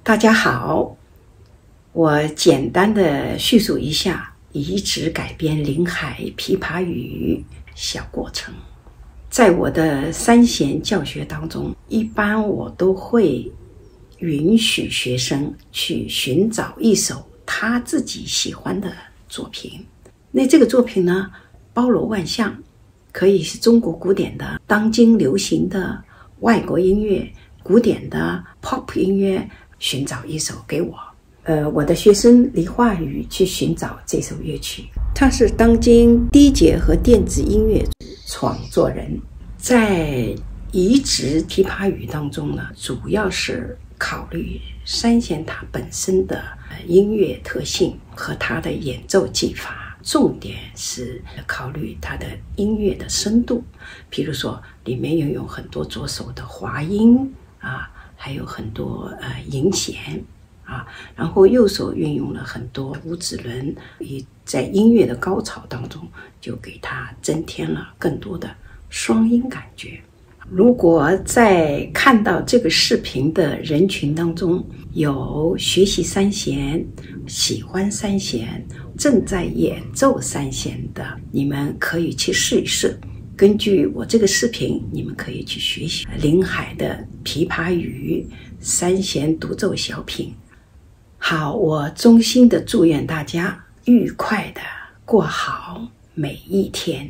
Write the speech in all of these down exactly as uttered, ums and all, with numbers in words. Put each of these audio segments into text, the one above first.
大家好，我简单的叙述一下移植改编林海琵琶语小过程。在我的三弦教学当中，一般我都会允许学生去寻找一首他自己喜欢的作品。那这个作品呢，包罗万象，可以是中国古典的、当今流行的、外国音乐、古典的 pop 音乐，寻找一首给我。呃，我的学生李化宇去寻找这首乐曲，他是当今低节和电子音乐创作人。在移植琵琶语当中呢，主要是考虑三弦它本身的音乐特性和它的演奏技法，重点是考虑它的音乐的深度。比如说里面拥有很多左手的滑音啊，还有很多呃引弦啊，然后右手运用了很多五指轮，以在音乐的高潮当中就给它增添了更多的双音感觉。如果在看到这个视频的人群当中有学习三弦、喜欢三弦、正在演奏三弦的，你们可以去试一试。根据我这个视频，你们可以去学习林海的琵琶语三弦独奏小品。好，我衷心的祝愿大家愉快的过好每一天。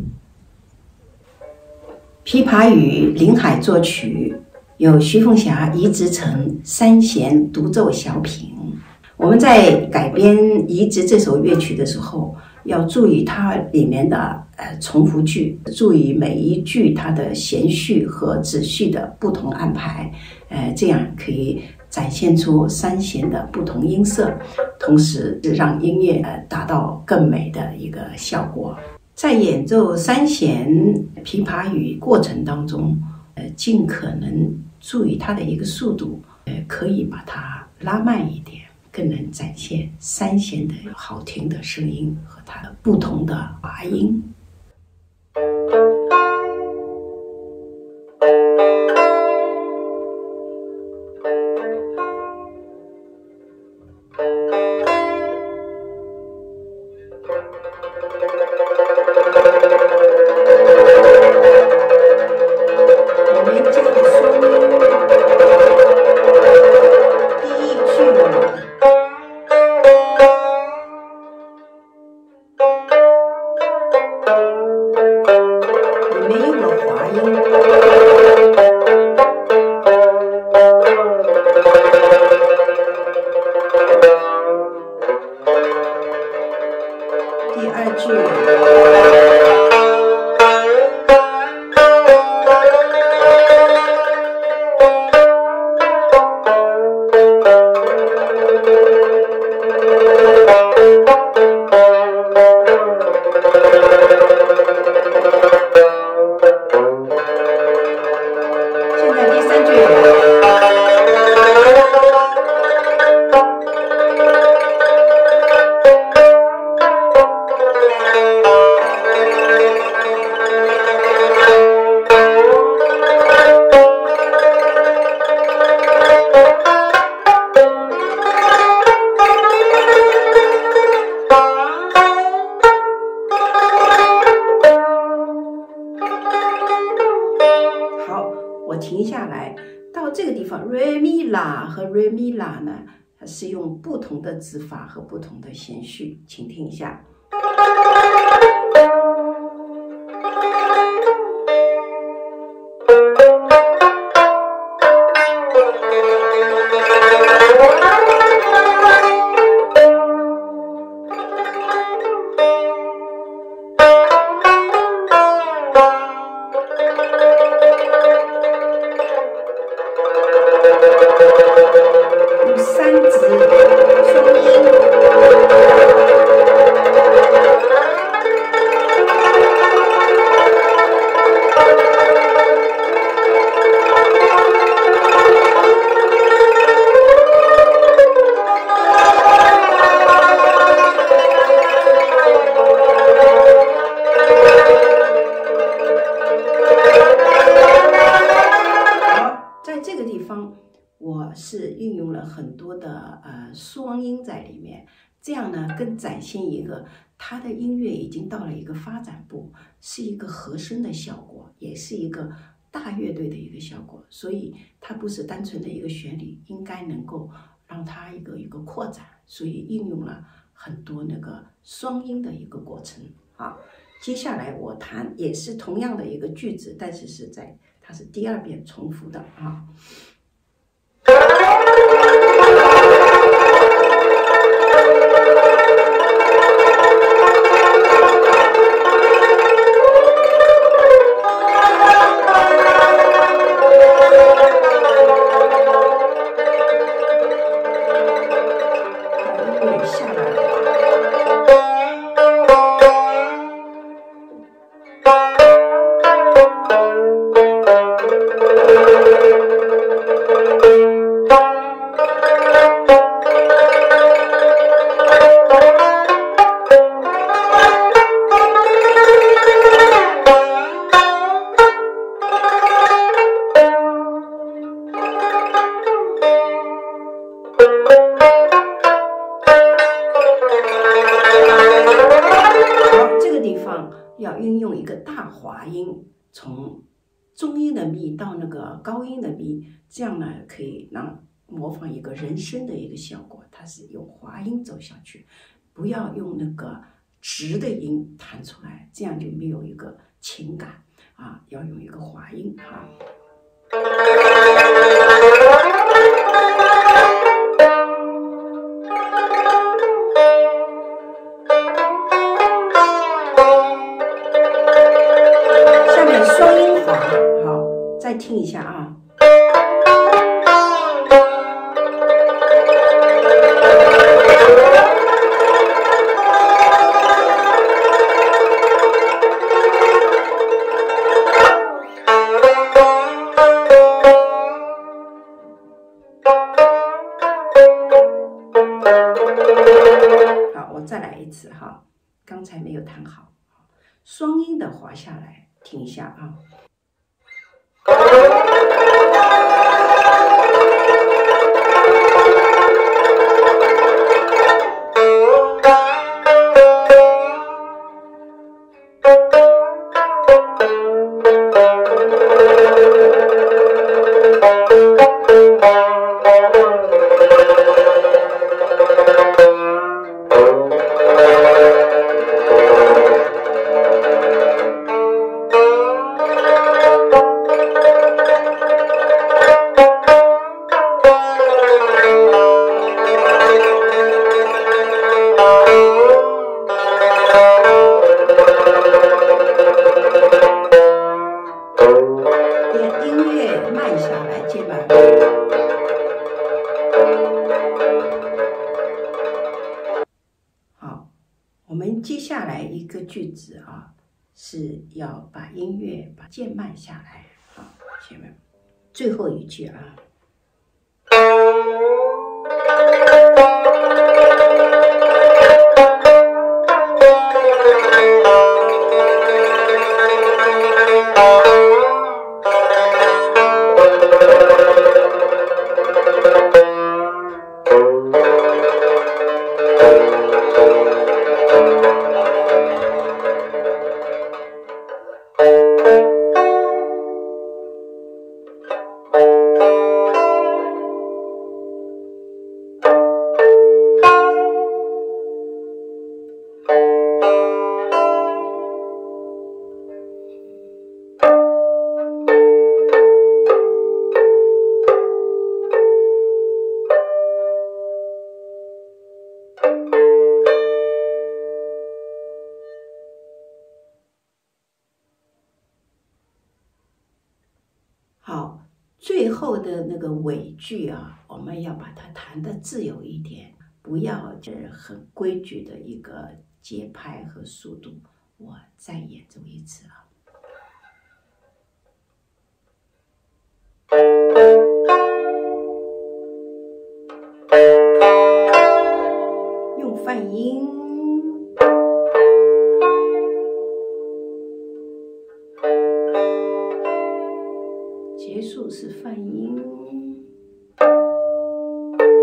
琵琶语林海作曲，由徐凤霞移植成三弦独奏小品。我们在改编移植这首乐曲的时候，要注意它里面的呃重复句，注意每一句它的弦序和子序的不同安排，呃，这样可以展现出三弦的不同音色，同时让音乐呃达到更美的一个效果。在演奏三弦琵琶语过程当中，呃，尽可能注意它的一个速度，呃，可以把它拉慢一点，更能展现三弦的好听的声音和它的不同的滑音。第二句现在第三句停下来，到这个地方 re mi la 和 re mi la 呢，它是用不同的指法和不同的弦序，请听一下。三指双音。 了很多的呃双音在里面，这样呢更展现一个他的音乐已经到了一个发展部，是一个和声的效果，也是一个大乐队的一个效果，所以它不是单纯的一个旋律，应该能够让它一个一个扩展，所以应用了很多那个双音的一个过程啊。接下来我弹也是同样的一个句子，但是是在它是第二遍重复的啊。要运用一个大滑音，从中音的咪到那个高音的咪，这样呢可以让模仿一个人声的一个效果。它是用滑音走下去，不要用那个直的音弹出来，这样就没有一个情感啊。要用一个滑音啊。再听一下啊。好，我再来一次哈，刚才没有弹好，双音的滑下来，听一下啊。我们接下来一个句子啊，是要把音乐把渐慢下来。好，前面最后一句啊。好，最后的那个尾句啊，我们要把它弹得自由一点，不要是很规矩的一个节拍和速度。我再演奏一次啊。用泛音。结束是泛音。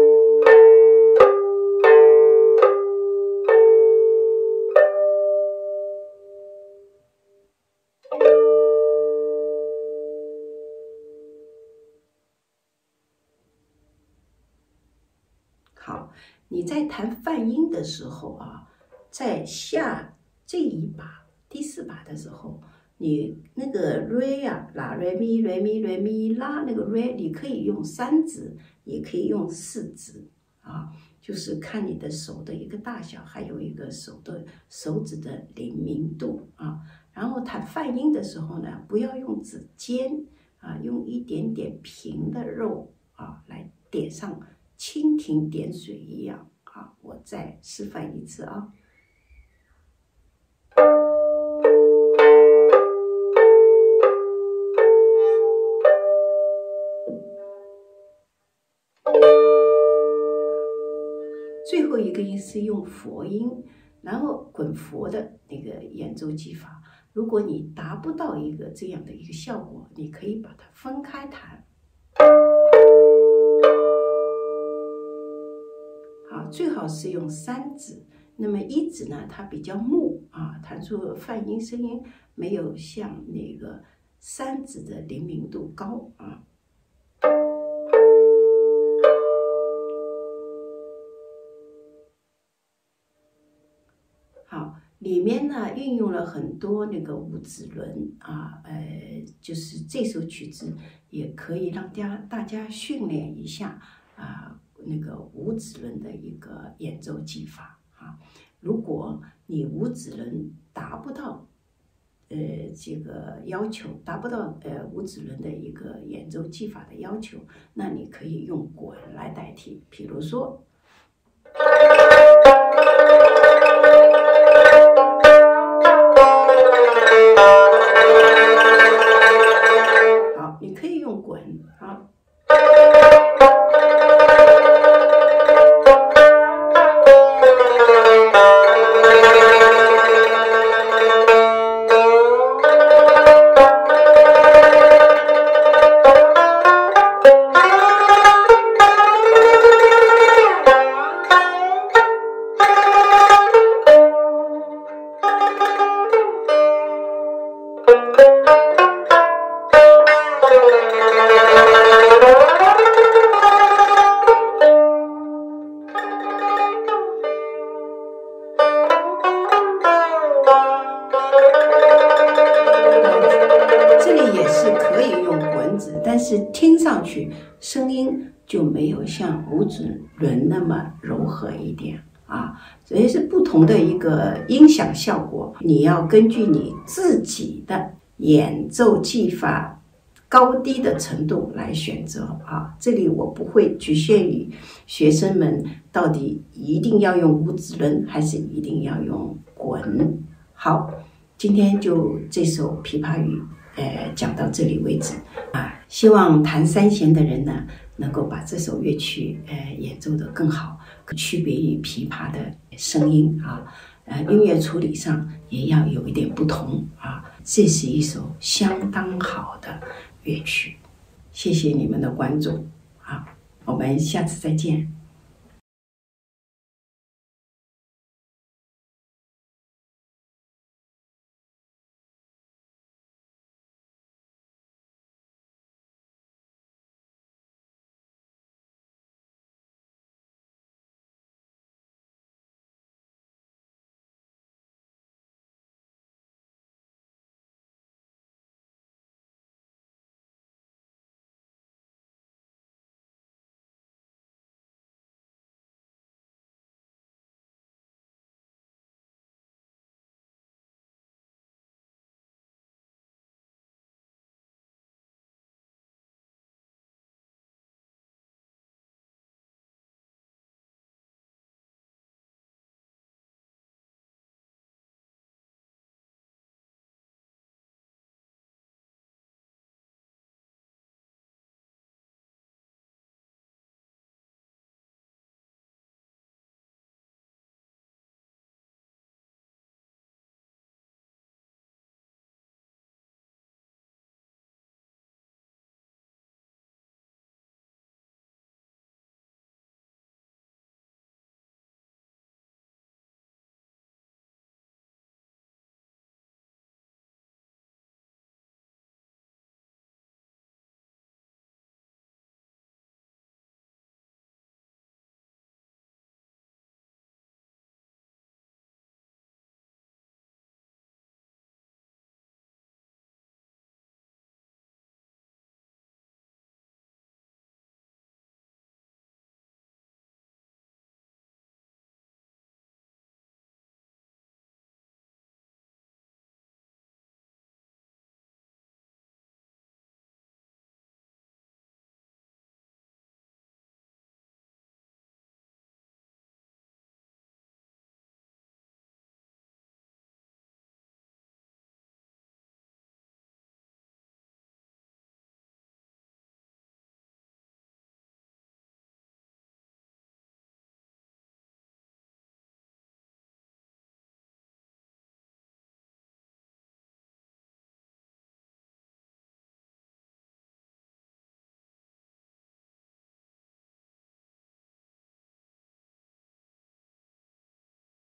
在弹泛音的时候啊，在下这一把第四把的时候，你那个 re 啊，拉 re mi re mi re mi 拉那个 re， 你可以用三指，也可以用四指啊，就是看你的手的一个大小，还有一个手的手指的灵敏度啊。然后弹泛音的时候呢，不要用指尖啊，用一点点平的肉啊来点上，蜻蜓点水一样啊。我再示范一次啊。最后一个音是用佛音，然后滚佛的那个演奏技法。如果你达不到一个这样的一个效果，你可以把它分开弹。好，最好是用三指。那么一指呢，它比较木啊，弹出泛音声音没有像那个三指的灵敏度高啊。好，里面呢运用了很多那个五指轮啊，呃，就是这首曲子也可以让大家大家训练一下啊，那个五指轮的一个演奏技法啊。如果你五指轮达不到，呃，这个要求达不到呃五指轮的一个演奏技法的要求，那你可以用滚来代替，比如说。好，你可以用滚啊。但是听上去声音就没有像五指轮那么柔和一点啊，所以是不同的一个音响效果。你要根据你自己的演奏技法高低的程度来选择啊。这里我不会局限于学生们到底一定要用五指轮还是一定要用滚。好，今天就这首《琵琶语》呃讲到这里为止啊。希望弹三弦的人呢，能够把这首乐曲呃演奏得更好，区别于琵琶的声音啊，呃音乐处理上也要有一点不同啊。这是一首相当好的乐曲，谢谢你们的关注啊，我们下次再见。